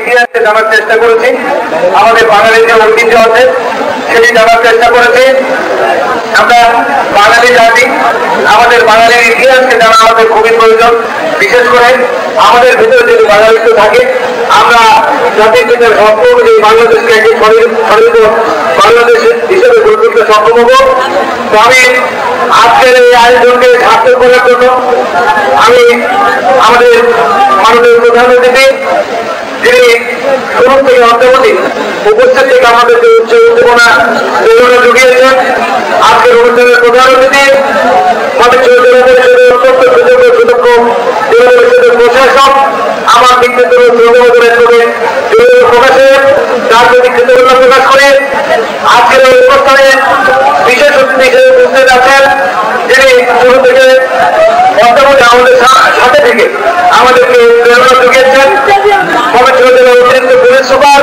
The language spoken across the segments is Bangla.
ইতিহাসকে জানার চেষ্টা করেছি, আমাদের বাঙালির যে ঐতিহ্য আছে সেটি জানার চেষ্টা করেছি। আমরা বাঙালি জাতি, আমাদের বাঙালির ইতিহাসকে জানা আমাদের খুবই প্রয়োজন। বিশেষ করে আমাদের ভিতরে যদি বাঙালিত্ব থাকে, আমরা জাতির ভিতরে স্বপ্ন অনুযায়ী বাংলাদেশকে একটি স্বাধীন বাংলাদেশ হিসেবে গড়ে তুলতে সক্ষম হব। তো আমি আজকের এই আয়োজনকে সার্থক করার জন্য আমি আমাদের মাননীয় প্রধান অতিথি, যিনি শুরু থেকে অদ্যাবধি উপস্থিত থেকে আমাদেরকে উচ্চ উদ্দীপনা জুগিয়েছেন, আজকের অনুষ্ঠানের প্রধান অতিথি জেলা পরিষদের অত্যন্ত সুযোগ্য জেলা পরিষদের প্রশাসক, আমার ব্যক্তিত্ব প্রকাশে তার প্রতি কৃতজ্ঞতা প্রকাশ করে আজকের এই অনুষ্ঠানে বিশেষ অতিথি হিসেবে উপস্থিত আছেন, যিনি শুরু থেকে অদ্যাবধি আমাদের সাথে থেকে আমাদেরকে প্রেরণা জুগিয়েছেন, ময়মনসিংহ জেলার অতিরিক্ত পুলিশ সুপার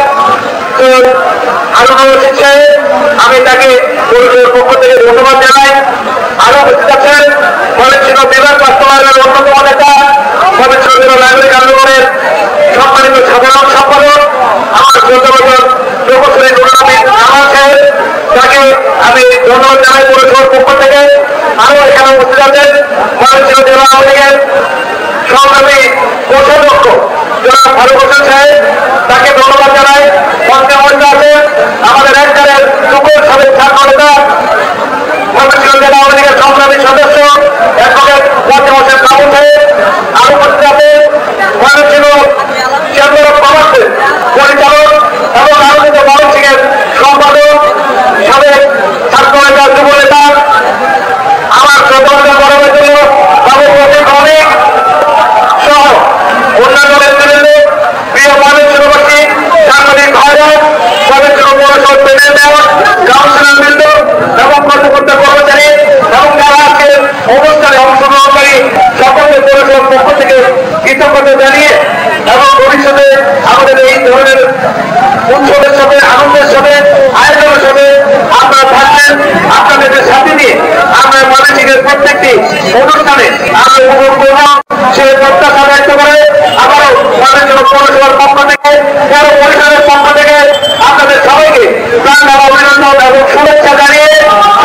হারুন রশিদ সাহেব। আমি তাকে পরিষদের পক্ষ থেকে ধন্যবাদ জানাই। আরো উপস্থিত আছেন ময়মনসিংহ বিভাগ বাস্তবায়নের অন্যতম নেতা, ময়মনসিংহ জেলা নাগরিক আন্দোলনের সম্মানিত সাধারণ সম্পাদক আমার শ্রদ্ধাভাজন প্রকৌশলী নুরুল আমিন জামাল সাহেব, তাকে আমি ধন্যবাদ জানাই পৌরসভার পক্ষ থেকে। আরো এখানে উপস্থিত আছেন ময়মনসিংহ জেলা আওয়ামী লীগের সংগ্রামী কোষাধ্যক্ষ জনাব ফারুক হোসেন সাহেব, তাকে ধন্যবাদ জানাই। মঞ্চে আছেন আমাদের একবারের যুগের সাবেক ছাত্র নেতা ময়মনসিংহ জেলা আওয়ামী লীগের সংগ্রামী সদস্য অ্যাডভোকেট ওয়াসিম হোসেন কাবু সাহেব। আরো উপস্থিত আছেন ময়মনসিংহ চেম্বার অফ কমার্সের পরিচালক এবং আলোচিত ময়মনসিংহের সম্পাদক সাবেক ছাত্র নেতা যুব নেতা আমার শ্রদ্ধা বড় হয়েছিল বাবু প্রতীক অনেক সহ অন্যান্য নেতৃবৃন্দ, প্রিয় ময়মনসিংহবাসী, সাংবাদিক ভাইরা, ময়মনসিংহ পৌরসভার প্যানেল মেয়র, কাউন্সিলর বৃন্দ এবং কর্মকর্তা কর্মচারী এবং যারা আজকে অনুষ্ঠানে অংশগ্রহণকারী সকলকে পৌরসভার পক্ষ থেকে কৃতজ্ঞতা জানিয়ে এবং ভবিষ্যতে আমাদের এই ধরনের উৎসবের সাথে আনন্দের সাথে আয়োজনের সাথে আপনারা থাকবেন, আপনাদের সাথে নিয়ে আমরা ময়মনসিংহের প্রত্যেকটি অনুষ্ঠানে আমরা উপভোগ করব সে প্রত্যাশা ব্যক্ত করে আবারও ময়মনসিংহ পৌরসভার পক্ষ থেকে পৌর পরিষদের পক্ষ থেকে আপনাদের সবাইকে প্রাণ অভিনন্দন এবং শুভেচ্ছা জানিয়ে